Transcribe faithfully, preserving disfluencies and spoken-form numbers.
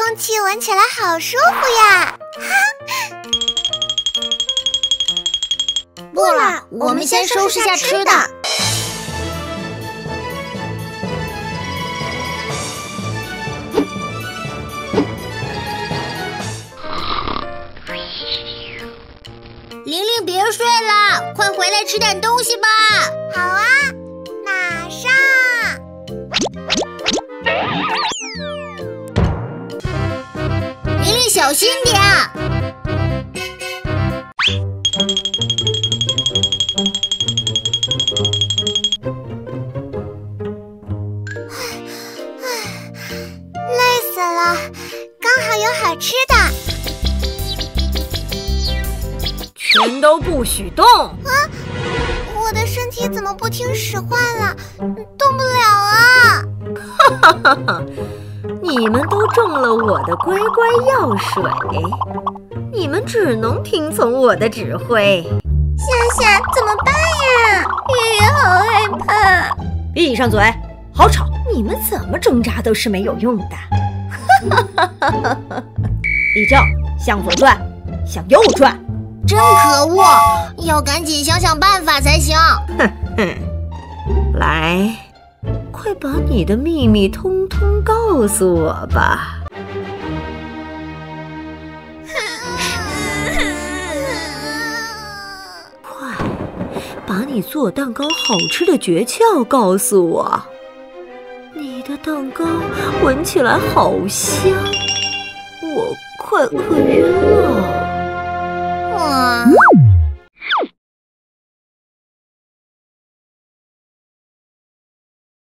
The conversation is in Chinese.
空气闻起来好舒服呀！ 不了，我们先收拾下吃的。玲玲，别睡了，快回来吃点东西吧。 好啊，马上。 玲玲，小心点。 累死了，刚好有好吃的。 全都不许动！ 啊，我的身体怎么不听使唤了？动不了啊！ 哈哈哈哈！你们都中了我的乖乖药水，你们只能听从我的指挥。 夏夏，怎么办呀？月月好害怕。 闭上嘴，好吵！你们怎么挣扎都是没有用的。哈哈哈哈哈！立正，向左转，向右转。 真可恶，要赶紧想想办法才行。 哼哼，来，快把你的秘密通通告诉我吧。快，把你做蛋糕好吃的诀窍告诉我。你的蛋糕闻起来好香，我快饿晕了。 啊。